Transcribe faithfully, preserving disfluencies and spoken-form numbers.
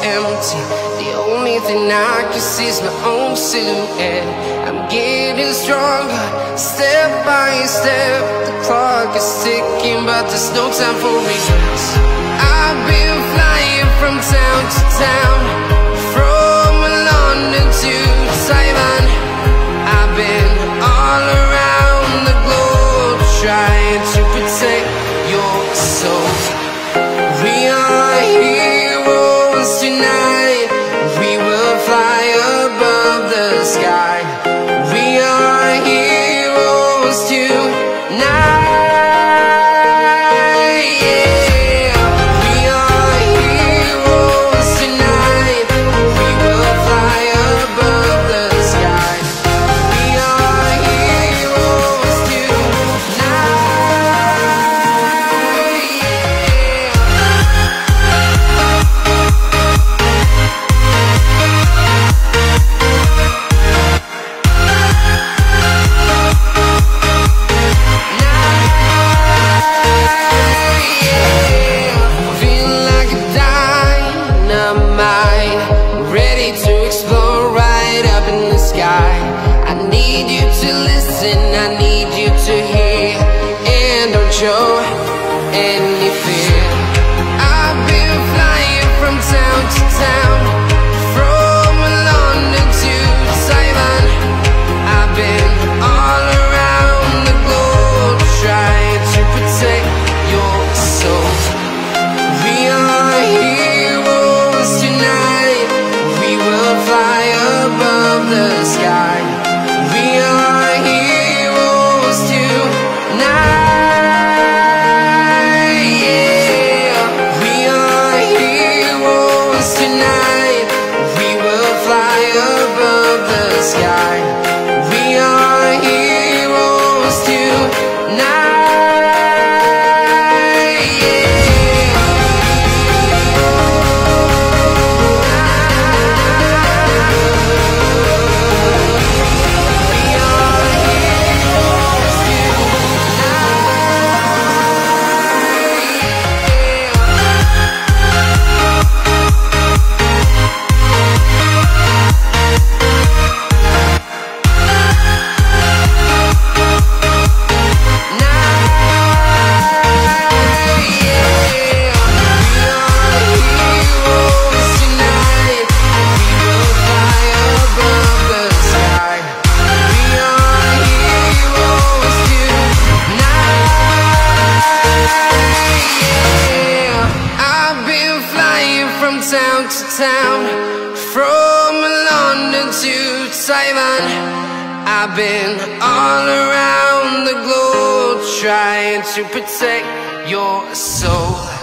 empty. The only thing I can see is my own silhouette. I'm getting stronger, step by step. The clock is ticking, but there's no time for regrets. I've been flying from town to town, from London to Taiwan. I've been all around the globe, trying to protect your soul. We are heroes tonight. We will fly above the sky. We are heroes tonight. I've been all around the globe trying to protect your soul.